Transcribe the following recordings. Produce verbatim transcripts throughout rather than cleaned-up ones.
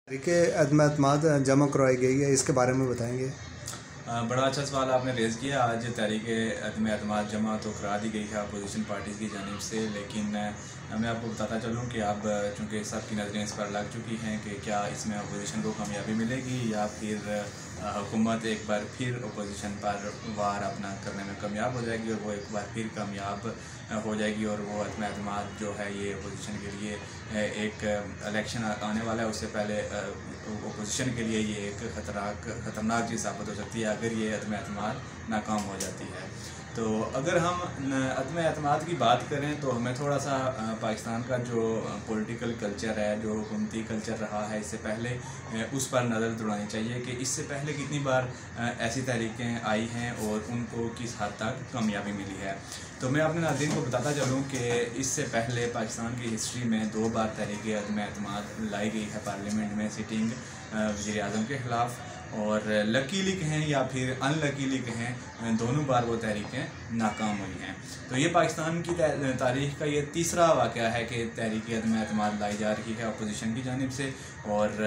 तरीके अदम-ए-एतमाद जमा करवाई गई है, इसके बारे में बताएंगे। बड़ा अच्छा सवाल आपने रेज़ किया। आज तहरीक अदम-ए-एतमाद जमा तो करा दी गई है अपोजिशन पार्टीज़ की जानिब से, लेकिन मैं आपको बताता चलूँ कि अब चूँकि सब की नज़रें इस पर लग चुकी हैं कि क्या इसमें अपोजिशन को कामयाबी मिलेगी या फिर हुकूमत एक बार फिर अपोजिशन पर वार अपना करने में कामयाब हो जाएगी और वो एक बार फिर कामयाब हो जाएगी और वो अदम-ए-एतमाद जो है ये अपोजिशन के लिए एक इलेक्शन आने वाला है, उससे पहले अपोजिशन के लिए ये एक खतरनाक खतरनाक चीज़ साबित हो सकती है अगर ये अदम-ए-एतमाद नाकाम हो जाती है। तो अगर हम अदम-ए-एतमाद की बात करें तो हमें थोड़ा सा पाकिस्तान का जो पॉलिटिकल कल्चर है, जो हुकूमती कल्चर रहा है इससे पहले, उस पर नज़र दौड़ानी चाहिए कि इससे पहले कितनी बार ऐसी तहरीकें आई हैं और उनको किस हद तक कामयाबी मिली है। तो मैं अपने नाज़रीन को बताता चलूँ कि इससे पहले पाकिस्तान की हिस्ट्री में दो बार तहरीक अदम-ए-एतमाद लाई गई है पार्लियामेंट में सिटिंग वज़ीर आज़म के ख़िलाफ़, और लकीली कहें या फिर अनलकीली कहें, दोनों बार वो तहरीकें नाकाम हुई हैं। तो ये पाकिस्तान की तारीख़ का ये तीसरा वाक़या है कि तहरीक अदम-ए-एतमाद लाई जा रही है अपोजिशन की जानिब से, और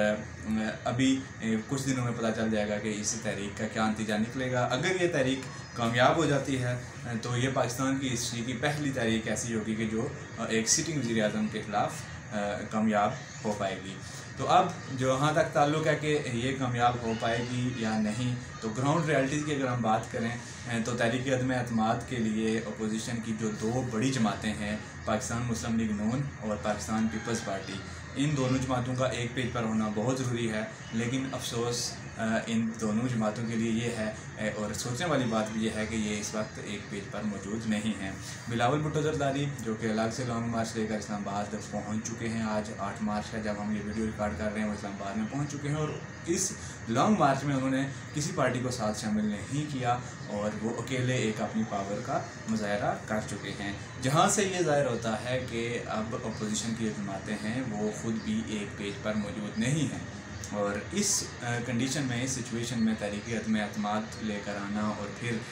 अभी कुछ दिनों में पता चल जाएगा कि इस तहरीक का क्या नतीजा निकलेगा। अगर ये तहरीक कामयाब हो जाती है तो ये पाकिस्तान की हिस्ट्री की पहली तहरीक ऐसी होगी कि जो एक सिटिंग वज़ीर आज़म के ख़िलाफ़ कामयाब हो पाएगी। तो अब जहाँ तक ताल्लुक़ है कि ये कामयाब हो पाएगी या नहीं, तो ग्राउंड रियलिटीज़ की अगर हम बात करें तो तहरीक अदम-ए-एतमाद के लिए अपोजिशन की जो दो बड़ी जमातें हैं, पाकिस्तान मुस्लिम लीग नून और पाकिस्तान पीपल्स पार्टी, इन दोनों जमातों का एक पेज पर होना बहुत ज़रूरी है। लेकिन अफसोस इन दोनों जमातों के लिए ये है, और सोचने वाली बात भी ये है कि ये इस वक्त एक पेज पर मौजूद नहीं हैं। बिलावल भुट्टो ज़रदारी जो कि अलग से लॉन्ग मार्च लेकर इस्लामाबाद पहुँच चुके हैं, आज आठ मार्च है जब हम ये वीडियो रिकॉर्ड कर रहे हैं, वो इस्लामाबाद में पहुँच चुके हैं, और इस लॉन्ग मार्च में उन्होंने किसी पार्टी को साथ शामिल नहीं किया और वो अकेले एक अपनी पावर का मुजाहरा कर चुके हैं, जहाँ से ये ज़ाहिर होता है कि अब अपोजिशन की जमातें हैं वो ख़ुद भी एक पेज पर मौजूद नहीं हैं। और इस कंडीशन में, इस सिचुएशन में तहरीक अदम-ए-एतमाद लेकर आना और फिर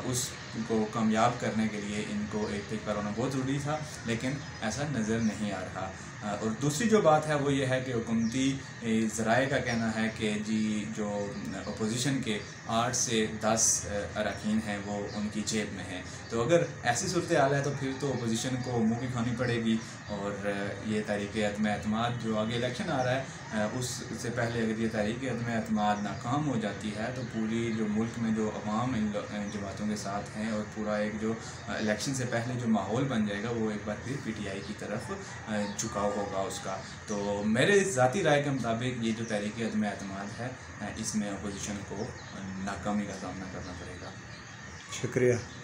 उसको कामयाब करने के लिए इनको एक पेज पर होना बहुत ज़रूरी था, लेकिन ऐसा नज़र नहीं आ रहा। और दूसरी जो बात है वो ये है कि हुकूमती ज़राए का कहना है कि जी जो अपोजिशन के आठ से दस अरकान हैं वो उनकी जेब में हैं। तो अगर ऐसी सूरत हाल है तो फिर तो अपोजिशन को मुँह की खानी पड़ेगी, और ये तहरीक अदम-ए-एतमाद जो आगे इलेक्शन आ रहा है उससे पहले अगर ये तहरीक अदम-ए-एतमाद नाकाम हो जाती है तो पूरी जो मुल्क में जो अवाम इन जमातों के साथ हैं और पूरा एक जो इलेक्शन से पहले जो माहौल बन जाएगा वो एक बार फिर पी टी आई की तरफ झुकाव होगा उसका। तो मेरे ज़ाती राय के मुताबिक ये जो तहरीक अदम-ए-एतमाद है इसमें अपोजिशन को नाकामी का सामना करना पड़ेगा। शुक्रिया।